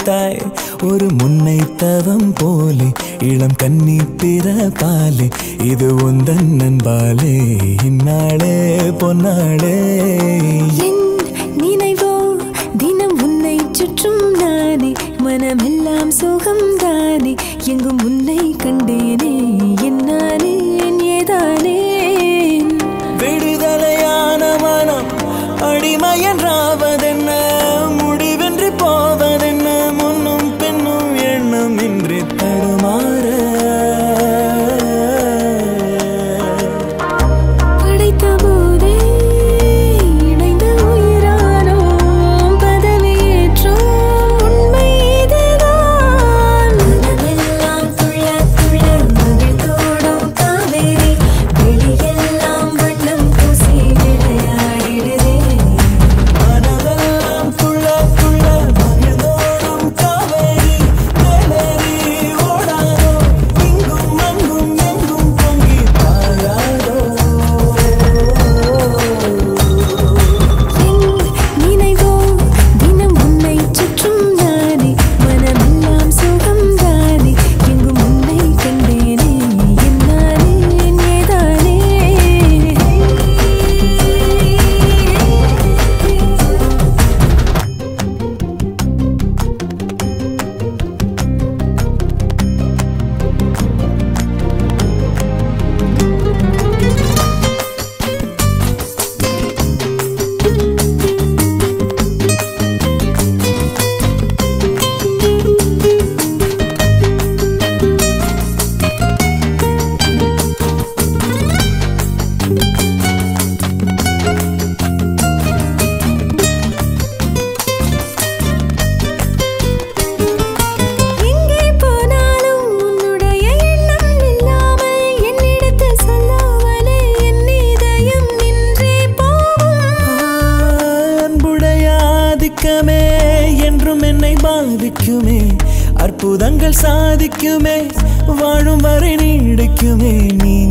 அழைத்தாய் ஒரு முன்னை தவம் போலே இளம் கன்னி பிறப்பாலே இது உந்தன் நண்பாலே இந்நாளே பொன்னாளே நினைவோ தினம் உன்னை சுற்றும் நானே மனமெல்லாம் சுகம் தானே எங்கும் உன்னை கண்டேனே என்னானே ஏதானே விடுதலையான மனம் அடிமை என்றாவதென்ன முடிவென்று போவதென்ன முன்னும் பின்னும் எண்ணம் இன்றி தடுமாற படைத்த போதே இணைந்த உயிரானோம் பதவியேற்றோம் உண்மை இதுதான் மனமெல்லாம் துள்ள துள்ள மகிழ்ந்தோடும் காவேரி வெளியெல்லாம் வண்ணம் பூசி விளையாடிடுதே மனதெல்லாம் துள்ள துள்ள மகிழ்ந்தோடும் காவேரி மேலேறி ஓடாதோ இங்கும் அங்கும் எங்கும் பொங்கி பாயாதோ நினைவோ தினம் உன்னை சுற்றும் நானே மனமெல்லாம் சுகம் தானே எங்கும் உன்னை கண்டேனே என்னானே ஏதானே எங்கே போனாலும் உன்னுடைய எண்ணம் இல்லாமல் என்னிடத்தில் சொல்லாமலே என் இதயம் நின்றே போகும் அன்புடைய ஆதிக்கமே என்றும் என்னை பாதிக்குமே அற்புதங்கள் சாதிக்குமே வாழும் வரை நீடிக்குமே நீ